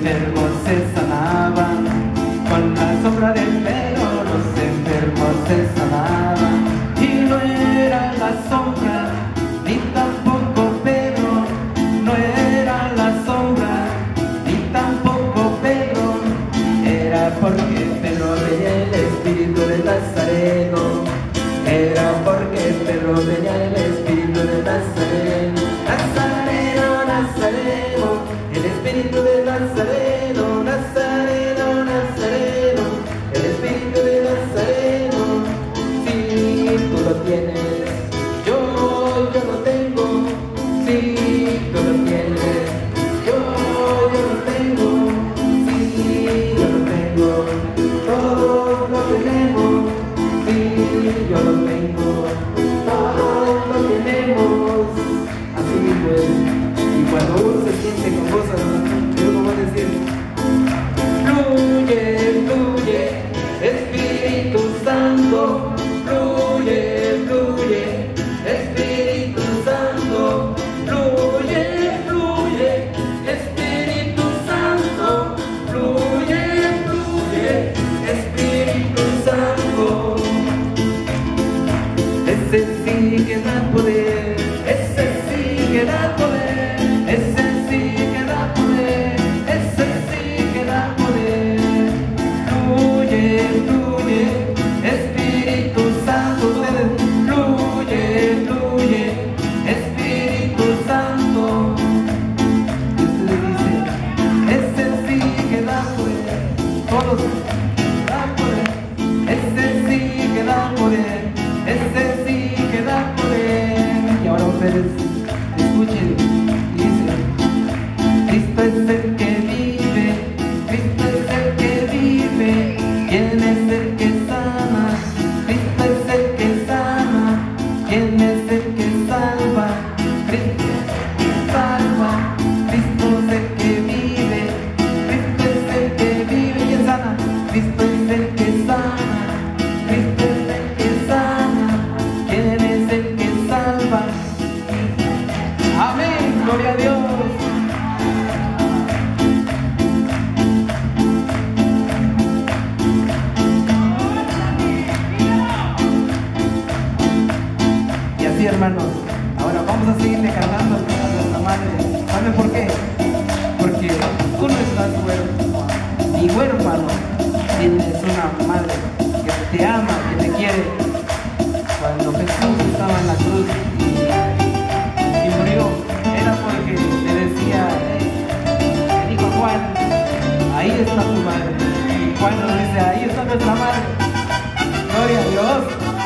enfermos se sanaban, con la sombra del pelo los enfermos se sanaban. Y no era la sombra, ni tampoco Pedro, no era la sombra, ni tampoco Pedro, era porque Pedro tenía el espíritu de Nazareno, era porque Pedro tenía el espíritu de Nazareno. Nazareno, Nazareno, el espíritu de Nazareno, Nazareno, Nazareno, el espíritu de Nazareno. Si tú lo tienes, yo lo tengo. Si tú lo tienes, yo lo tengo. Si yo lo tengo, todos lo tenemos. Si yo lo tengo, todos lo tenemos. Así mismo es. Y cuando uno se siente con cosas, uno va a decir: fluye, fluye, Espíritu Santo, fluye, fluye, Espíritu Santo, fluye, fluye, Espíritu Santo, fluye, fluye, Espíritu Santo. Ese sí que da poder, ese sí que da poder, ese sí que da poder, ese sí que da poder. Fluye, fluye, Espíritu Santo, fluye, fluye, Espíritu Santo. Y ustedes dicen: ese sí que da poder, todos da poder, ese sí que da poder, ese sí que da poder. Y ahora ustedes escuchen, dice: Cristo es el que vive, Cristo es el que vive, ¿quién es el que sana? Cristo es el que sana, ¿quién es el que salva? Cristo es el que salva, Cristo es el que vive, Cristo es el que vive. ¿Quién sana? Cristo es el que sana, Cristo es el que sana, ¿quién es el que salva? Amén, gloria a Dios. Y así, hermanos, ahora vamos a seguirle cantando a nuestra madre. ¿Saben por qué? Porque tú no estás huérfano ni huérfano, tienes una madre que te ama, que te quiere. Cuando Jesús estaba en la cruz y murió, era porque le decía, le dijo a Juan: ahí está tu madre. Y Juan nos dice: ahí está nuestra madre. Gloria a Dios.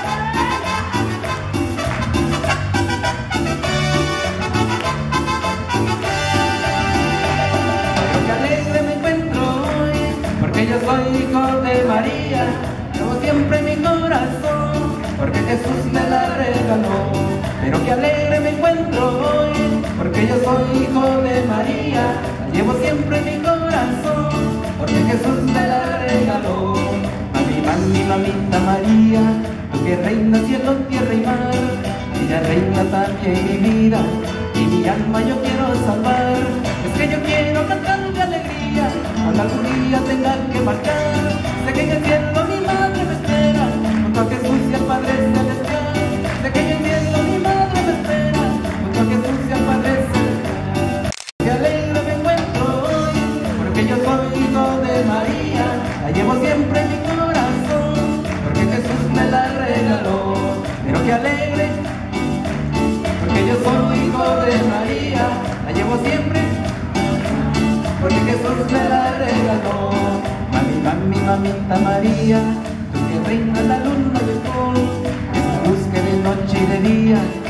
Pero qué alegre me encuentro hoy, porque yo soy hijo de María. Llevo siempre mi corazón, porque Jesús me la regaló. Pero qué alegre me encuentro hoy, porque yo soy hijo de María. La llevo siempre en mi corazón, porque Jesús me la regaló. Mami, mami, mamita María, tú que reinas cielo, tierra y mar, ella reina también mi vida, y mi alma yo quiero salvar. Es que yo quiero cantar de alegría, cuando algún día tenga que marchar. Sé que en el cielo mi madre me espera, junto a Jesús y al Padre Celestial. Sé que en el cielo mi madre me espera, junto a Jesús y al Padre Celestial. Qué alegre me encuentro hoy, porque yo soy hijo de María. La llevo siempre en mi corazón, porque Jesús me la regaló. Pero qué alegre, porque yo soy hijo de María. La llevo siempre, porque Jesús me la regaló. Mami, mami, mamita María, tú que reinas la luna y el sol, esa luz que de noche y de día